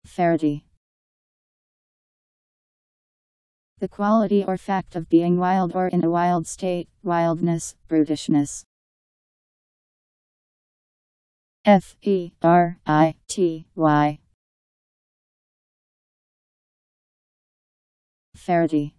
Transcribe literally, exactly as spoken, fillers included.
Ferity. The quality or fact of being wild or in a wild state, wildness, brutishness. F E R I T Y. Ferity.